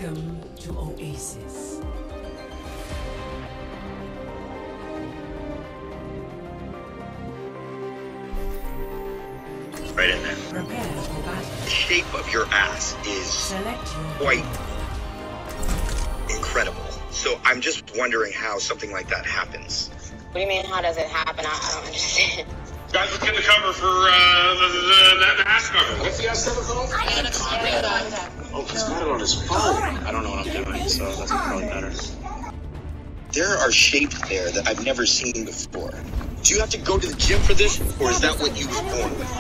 Welcome to Oasis. Right in there. Prepare for battle. The shape of your ass is Select your quite incredible. So I'm just wondering how something like that happens. What do you mean, how does it happen? I don't understand. Guys, let's get the cover for the ass cover. What's the ass cover called? Oh, he's got it on his phone. I don't know what I'm doing, so that's probably better. There are shapes there that I've never seen before. Do you have to go to the gym for this, or is that what you were born with?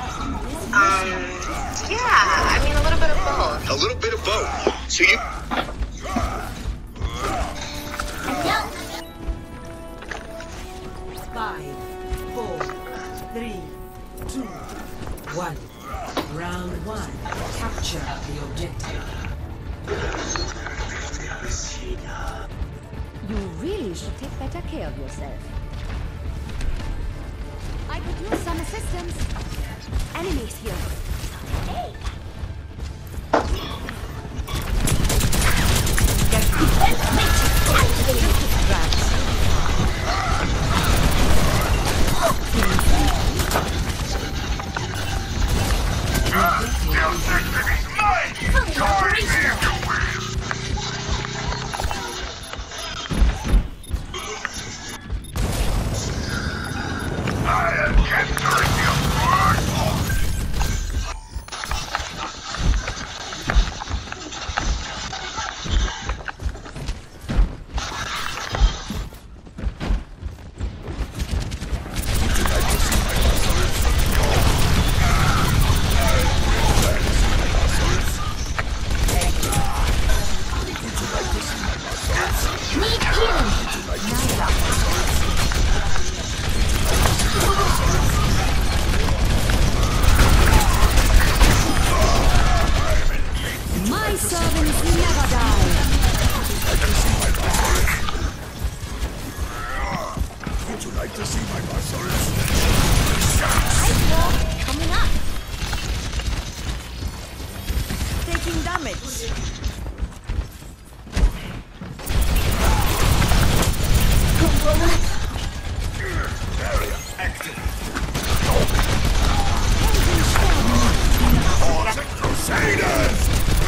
Yeah, I mean, a little bit of both. A little bit of both. So you... Five, 4, 3, 2, 1. Round 1. Capture the objective. You really should take better care of yourself. I could use some assistance. Enemies here. Hey! My servants never die. Would you like to see my muscles? Ice wall coming up. Taking damage. Crusaders!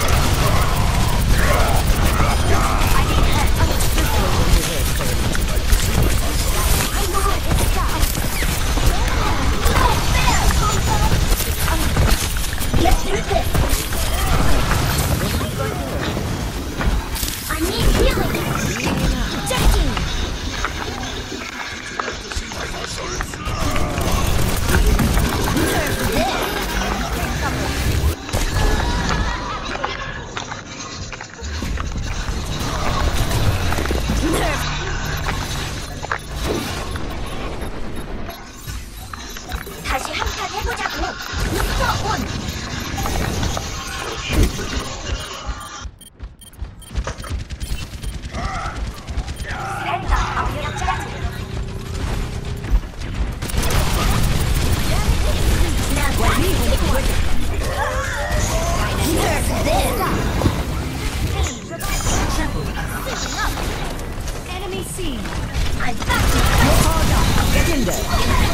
Let's do this. I need healing. Protecting. 다시 한판 해보자고. 미스터 온. Enemy seen. I'm back to get in there.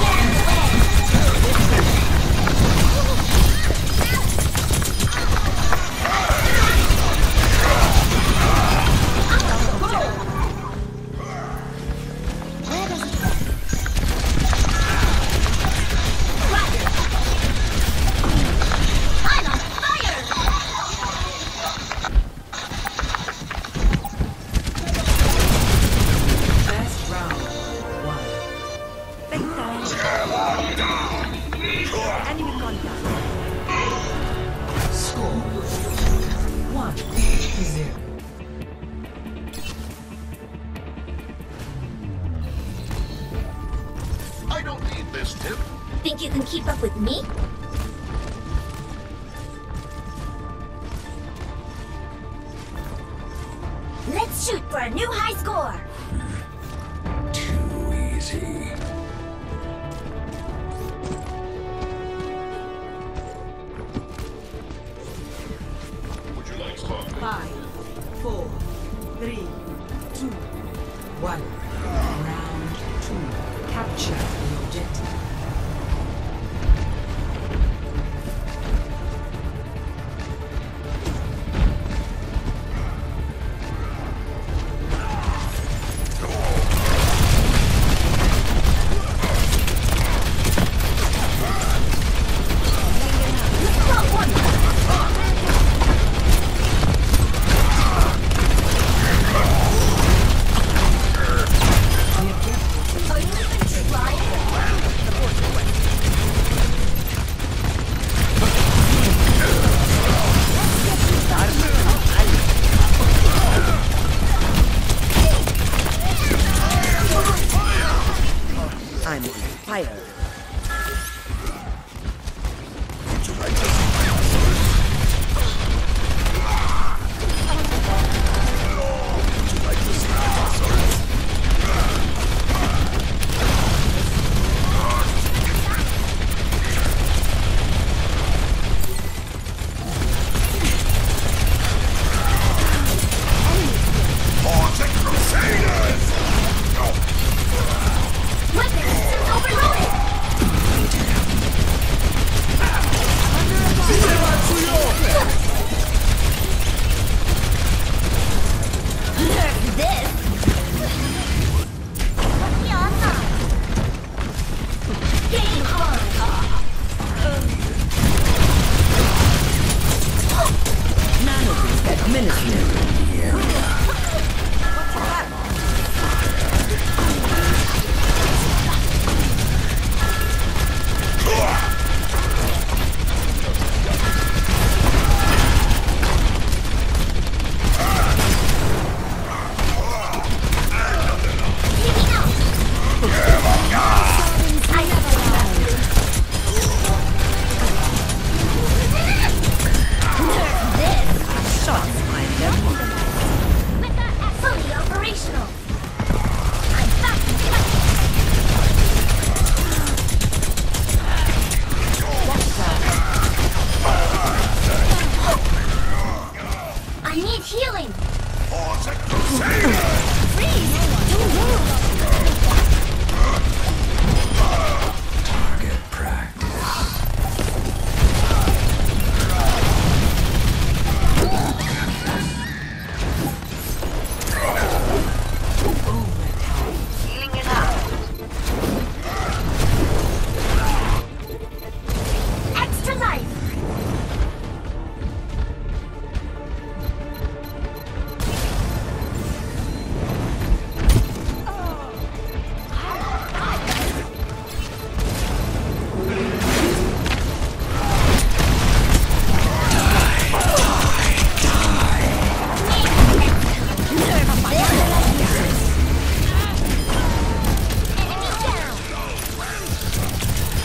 Enemy contact. Score 1-0. I don't need this tip. Think you can keep up with me? Let's shoot for a new high score! Too easy. Would you like some? 5, 4,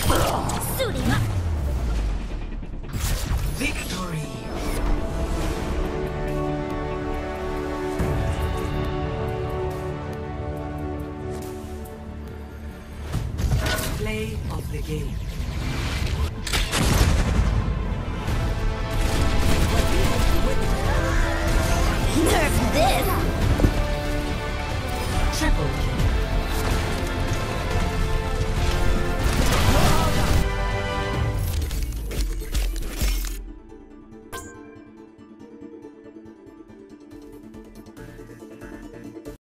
Suiting up. Victory. Play of the game.